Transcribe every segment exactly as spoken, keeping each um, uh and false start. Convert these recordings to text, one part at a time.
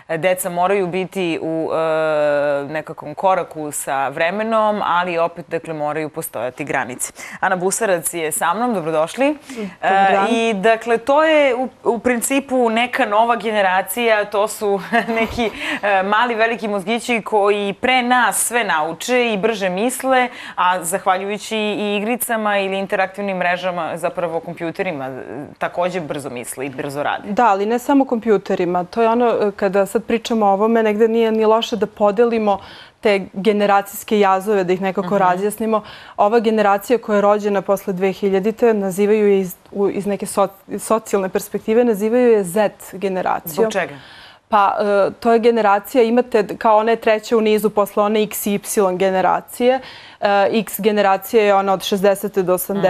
deca moraju biti u nekakvom koraku sa vremenom, ali opet, dakle, moraju postojati granice. Ana Busarac je sa mnom, dobrodošli. I, dakle, to je u principu neka nova generacija, to su neki mali, veliki mozgići koji pre nas sve nauče i brže misle, a zahvaljujući i igricama ili interaktivnim mrežama, zapravo kompjuterima, takođe brzo misle i brzo rade. Da, ali ne samo kompjuterima. To je ono, kada sad pričamo o ovome, negde nije ni loše da podelimo te generacijske jazove, da ih nekako razjasnimo. Ova generacija koja je rođena posle dve hiljadite, nazivaju je iz neke socijalne perspektive, nazivaju je Z generacijom. Zbog čega? Pa, to je generacija, imate kao ona je treća u nizu posle one X i Y generacije. X generacija je ona od šezdesetih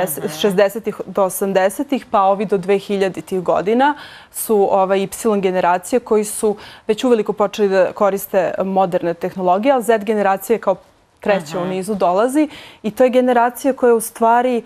do osamdesetih, pa ovi do dve hiljaditih godina su Y generacije koji su već uveliko počeli da koriste moderne tehnologije, ali Z generacija je kao treća u nizu dolazi i to je generacija koja u stvari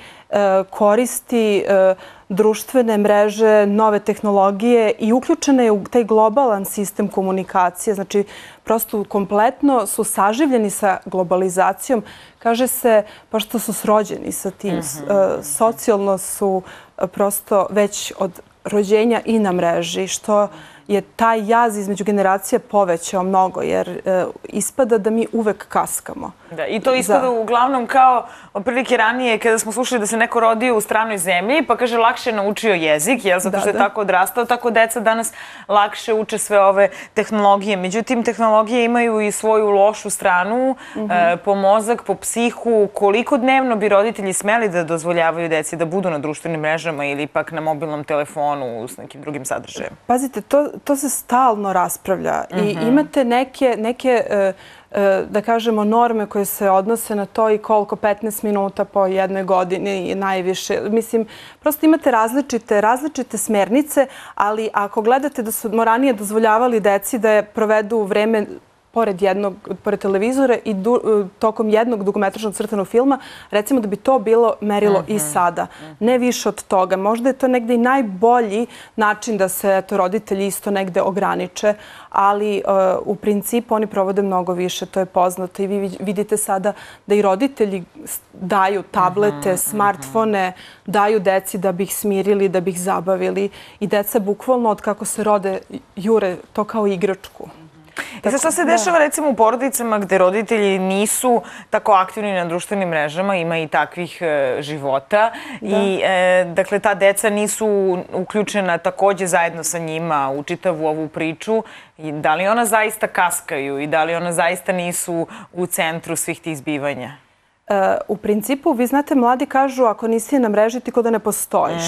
koristi društvene mreže, nove tehnologije i uključena je u taj globalan sistem komunikacije. Znači, prosto kompletno su saživljeni sa globalizacijom. Kaže se, pa što su srođeni sa tim. Socijalno su prosto već od rođenja i na mreži, što je taj jaz između generacija povećao mnogo, jer ispada da mi uvek kaskamo. Da, i to ispada uglavnom kao otprilike ranije kada smo slušali da se neko rodio u stranoj zemlji, pa kaže lakše je naučio jezik, jel, zato što je tako odrastao, tako deca danas lakše uče sve ove tehnologije. Međutim, tehnologije imaju i svoju lošu stranu po mozak, po psihu. Koliko dnevno bi roditelji smeli da dozvoljavaju deci da budu na društvenim mrežama ili pak na mobilnom telefonu s nekim drugim sadržajem? Pazite, to se stalno raspravlja i imate neke da kažemo, norme koje se odnose na to i koliko petnaest minuta po jednoj godini je najviše. Mislim, prosto imate različite, različite smernice, ali ako gledate da smo ranije dozvoljavali deci da provedu vreme pored jednog, pored televizora i tokom jednog dugometražnog crtanog filma, recimo da bi to bilo merilo i sada. Ne više od toga. Možda je to negde i najbolji način da se roditelji isto negde ograniče, ali u principu oni provode mnogo više, to je poznato. I vi vidite sada da i roditelji daju tablete, smartfone, daju deci da bi ih smirili, da bi ih zabavili. I deca bukvalno od kako se rode jure to kao igračku. I sad šta se dešava recimo u porodicama gde roditelji nisu tako aktivni na društvenim mrežama, ima i takvih života i dakle ta deca nisu uključena takođe zajedno sa njima u čitavu ovu priču. Da li ona zaista kaskaju i da li ona zaista nisu u centru svih tih zbivanja? U principu, vi znate, mladi kažu ako nisi na mreži ti ko da ne postojiš.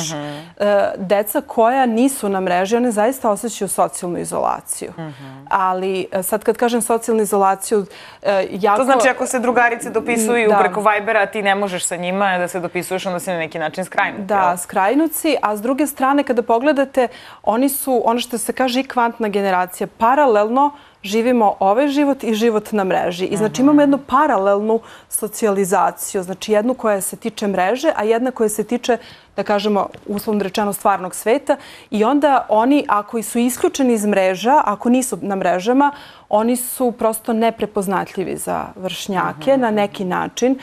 Deca koja nisu na mreži, one zaista osjećaju socijalnu izolaciju. Ali sad kad kažem socijalnu izolaciju, jako... To znači ako se drugarice dopisuju preko Vibera, a ti ne možeš sa njima da se dopisuješ, onda si na neki način skrajnuti. Da, skrajnuci, a s druge strane kada pogledate, oni su, ono što se kaže i kvantna generacija, paralelno živimo ovaj život i život na mreži. I znači imamo jednu paralelnu socijalizaciju, znači jednu koja se tiče mreže, a jedna koja se tiče, da kažemo, uslovno rečeno stvarnog sveta. I onda oni, ako su isključeni iz mreža, ako nisu na mrežama, oni su prosto neprepoznatljivi za vršnjake na neki način.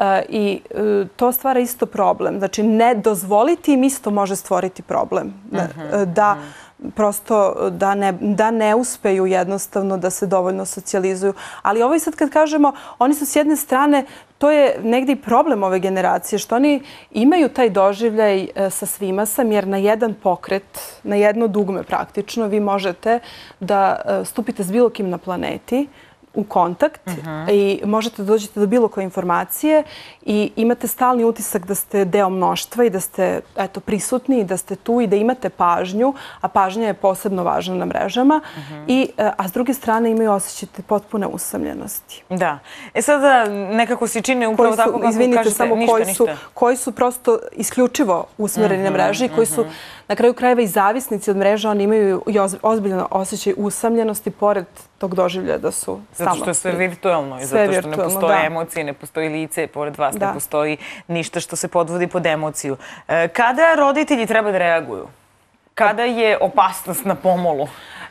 I to stvara isto problem. Znači, ne dozvoliti im isto može stvoriti problem. Da prosto da ne uspeju jednostavno da se dovoljno socijalizuju. Ali ovo i sad kad kažemo, oni su s jedne strane, to je negdje i problem ove generacije, što oni imaju taj doživljaj sa svima sam, jer na jedan pokret, na jedno dugme praktično, vi možete da stupite s bilo kim na planeti, u kontakt i možete da dođete do bilo koje informacije i imate stalni utisak da ste deo mnoštva i da ste prisutni i da ste tu i da imate pažnju, a pažnja je posebno važna na mrežama, a s druge strane imaju osjećaj potpune usamljenosti. Da. E sada nekako se čine upravo tako kako kažete, ništa, ništa. Koji su prosto isključivo usmereni na mreži i koji su na kraju krajeva i zavisnici od mreža, oni imaju i ozbiljno osjećaj usamljenosti pored tog doživljaja da su samo. Zato što je sve virtualno i zato što ne postoje emocije, ne postoji lice, pored vas ne postoji ništa što se podvodi pod emociju. Kada roditelji treba da reaguju? Kada je opasnost na pomolu?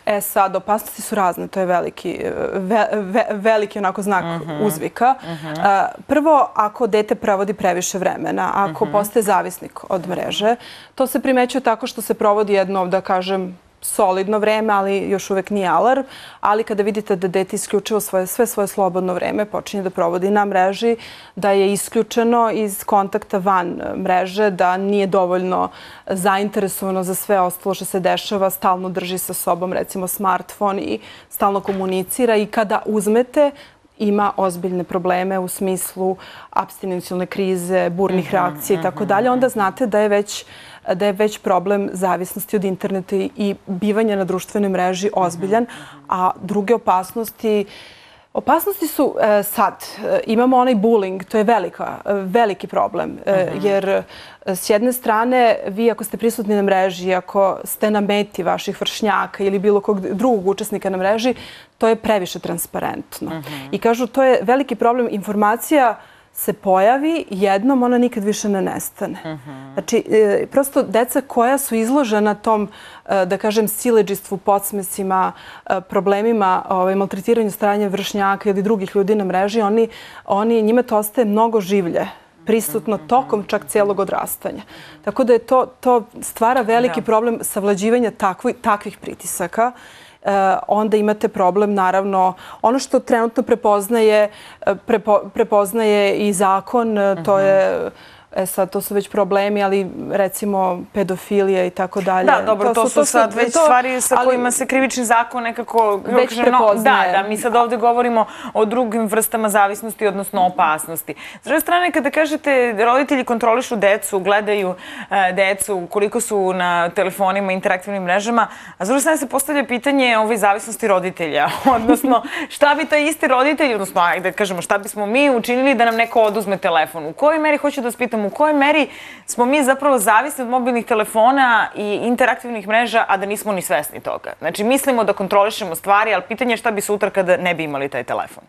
E sad, opasnosti su razne, to je veliki, ve, ve, veliki onako znak uh-huh. uzvika. Uh-huh. Prvo, ako dete provodi previše vremena, ako uh-huh. postaje zavisnik od mreže, to se primećuje tako što se provodi jedno, da kažem, solidno vreme, ali još uvek nije alarm. Ali kada vidite da dete isključivo svoje, sve svoje slobodno vreme počinje da provodi na mreži, da je isključeno iz kontakta van mreže, da nije dovoljno zainteresovano za sve ostalo što se dešava, stalno drži sa sobom recimo smartfon i stalno komunicira i kada uzmete ima ozbiljne probleme u smislu apstinencijalne krize, burnih reakcija i tako dalje, onda znate da je već da je već problem zavisnosti od interneta i bivanja na društvenoj mreži ozbiljan, a druge opasnosti Opasnosti su e, sad, e, imamo onaj bullying, to je velika, veliki problem, e, jer s jedne strane vi ako ste prisutni na mreži, ako ste na meti vaših vršnjaka ili bilo kog drugog učesnika na mreži, to je previše transparentno. Uh-huh. I kažu, to je veliki problem. Informacija se pojavi jednom, ona nikad više ne nestane. Uh-huh. Znači, e, prosto deca koja su izložena tom, e, da kažem, siledžistvu, podsmesima, e, problemima, ovaj, maltretiranju stranja vršnjaka ili drugih ljudi na mreži, oni, oni, njima to ostaje mnogo življe prisutno tokom čak cijelog odrastanja. Tako da je to, to stvara veliki problem savlađivanja takvi, takvih pritisaka. Uh, onda imate problem, naravno, ono što trenutno prepoznaje, prepo, prepoznaje i zakon, uh, to je, e sad, to su već problemi, ali recimo pedofilija i tako dalje. Da, dobro, to, to su, to sad već to, stvari sa kojima ali, se krivični zakon nekako već prepoznaje. Da, da, mi sad ovdje govorimo o drugim vrstama zavisnosti, odnosno opasnosti. S druge strane, kada kažete roditelji kontrolišu decu, gledaju uh, decu, koliko su na telefonima, interaktivnim mrežama, a s druge strane se postavlja pitanje ove zavisnosti roditelja, odnosno šta bi taj isti roditelj, odnosno, ajde da kažemo, šta bismo mi učinili da nam neko oduzme telefon? U kojoj meri, hoću da vas pitam, u kojoj meri smo mi zapravo zavisni od mobilnih telefona i interaktivnih mreža, a da nismo ni svesni toga? Znači, mislimo da kontrolišemo stvari, ali pitanje je šta bi sutra kada ne bi imali taj telefon?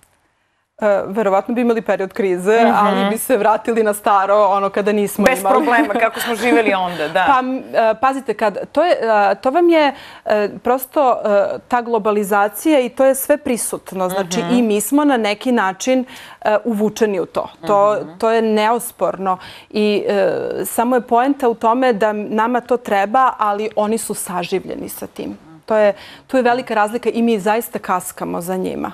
E, verovatno bi imali period krize, uh-huh. ali bi se vratili na staro, ono kada nismo Bez imali. Bez problema, kako smo živjeli onda, da. Pa, pazite, kad, to, je, to vam je prosto ta globalizacija i to je sve prisutno. Znači, uh-huh. i mi smo na neki način uvučeni u to. To, uh-huh. to je neosporno. I uh, samo je poenta u tome da nama to treba, ali oni su saživljeni sa tim. To je, tu je velika razlika i mi zaista kaskamo za njima.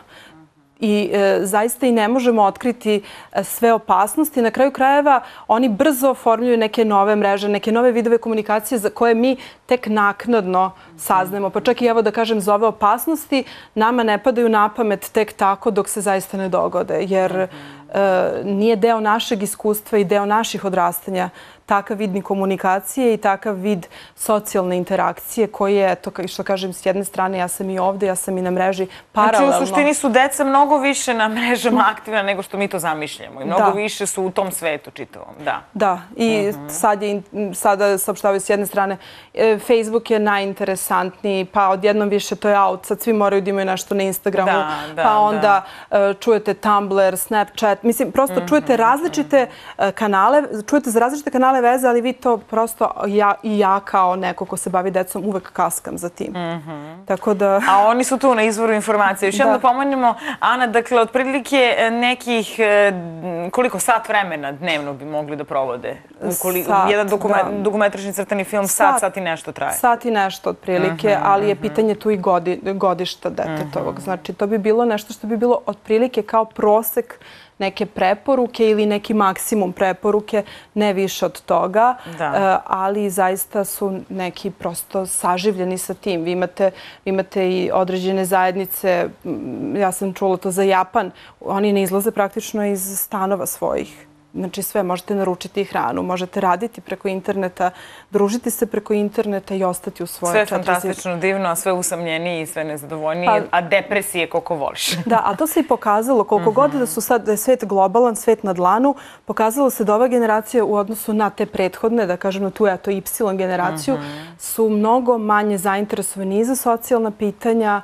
I e, zaista i ne možemo otkriti e, sve opasnosti. Na kraju krajeva oni brzo oformljuju neke nove mreže, neke nove vidove komunikacije za koje mi tek naknadno saznamo. Pa čak i evo da kažem za ove opasnosti nama ne padaju na pamet tek tako dok se zaista ne dogode. Jer e, nije deo našeg iskustva i deo naših odrastanja takav vid komunikacije i takav vid socijalne interakcije koji je, eto, što kažem, s jedne strane ja sam i ovdje, ja sam i na mreži paralelno. Znači, u suštini su deca mnogo više na mrežama aktivna nego što mi to zamišljamo i mnogo da. više su u tom svetu čitavom. Da, da. I uh-huh. sad je, sada saopštavaju s jedne strane, Facebook je najinteresantniji, pa odjednom više to je out, sad svi moraju da imaju nešto na Instagramu, da, da, pa onda da. čujete Tumblr, Snapchat, mislim, prosto uh-huh. čujete različite kanale, čujete za različite kanale veze, ali vi to prosto, ja, i ja kao neko ko se bavi decom, uvek kaskam za tim. Mm-hmm. Tako da... A oni su tu na izvoru informacije. Još jedno da pomenemo, Ana, dakle, otprilike nekih, koliko sat vremena dnevno bi mogli da provode? Ukoli, sat, jedan dokument, da. dokumentarni crtani film, sat, sat, sat i nešto traje. Sat i nešto, otprilike, mm-hmm, ali je mm-hmm. pitanje tu i godi, godišta detetovog. Mm-hmm. Znači, to bi bilo nešto što bi bilo otprilike kao prosek neke preporuke ili neki maksimum preporuke, ne više od toga, da. ali zaista su neki prosto saživljeni sa tim. Vi imate, vi imate i određene zajednice, ja sam čula to za Japan, oni ne izlaze praktično iz stanova svojih. Znači sve, možete naručiti hranu, možete raditi preko interneta, družiti se preko interneta i ostati u svoje četiri. Sve fantastično, divno, a sve usamljeniji i sve nezadovoljniji, pa, a depresije koliko voliš. Da, a to se i pokazalo. Koliko god da su sad, da je svet globalan, svet na dlanu, pokazalo se da ova generacija u odnosu na te prethodne, da kažem na tu eto Y generaciju, su mnogo manje zainteresovani i za socijalna pitanja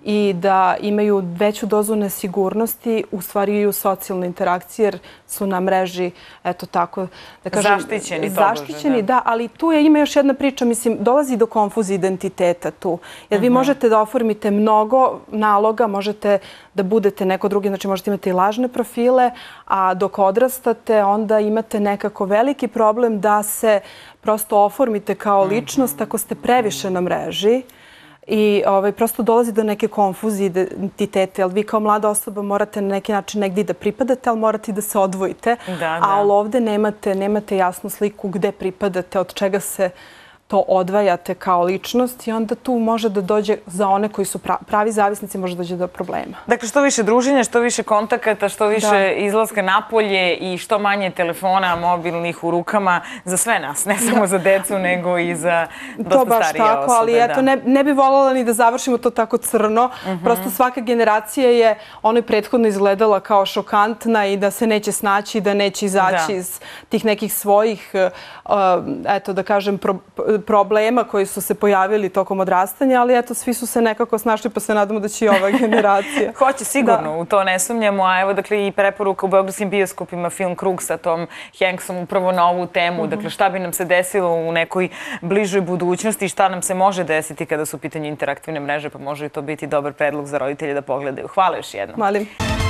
i da imaju veću dozu nesigurnosti, u stvari i u socijalnoj interakciji, jer su na mreži, eto tako, da kažem... Zaštićeni, Zaštićeni, da, ali tu je, ima još jedna priča, mislim, dolazi do konfuzije identiteta tu. Jer vi možete da oformite mnogo naloga, možete da budete neko drugi, znači možete imati i lažne profile, a dok odrastate, onda imate nekako veliki problem da se prosto oformite kao ličnost ako ste previše na mreži. I ovaj, prosto dolazi do neke konfuzije identiteta, jer vi kao mlada osoba morate na neki način negdje da pripadate, ali morate i da se odvojite. Da, da. Ali ovdje nemate, nemate jasnu sliku gde pripadate, od čega se to odvajate kao ličnost i onda tu može da dođe, za one koji su pravi zavisnici, može da dođe do problema. Dakle, što više druženja, što više kontakata, što više izlaska napolje i što manje telefona mobilnih u rukama za sve nas, ne samo za decu, nego i za dosta starije osobe. To baš tako, ali eto, ne bi voljela ni da završimo to tako crno. Prosto svaka generacija je onoj prethodno izgledala kao šokantna i da se neće snaći, da neće izaći iz tih nekih svojih, eto da kažem, problema koji su se pojavili tokom odrastanja, ali eto, svi su se nekako snašli, pa se nadamo da će i ova generacija. Hoće, sigurno, u to ne sumnjamo, a evo, dakle, i preporuka u beogradskim bioskopima, film Krug sa Tom Hanksom upravo na ovu temu, dakle, šta bi nam se desilo u nekoj bližoj budućnosti i šta nam se može desiti kada su u pitanju interaktivne mreže, pa može i to biti dobar predlog za roditelje da pogledaju. Hvala još jednom. Malim.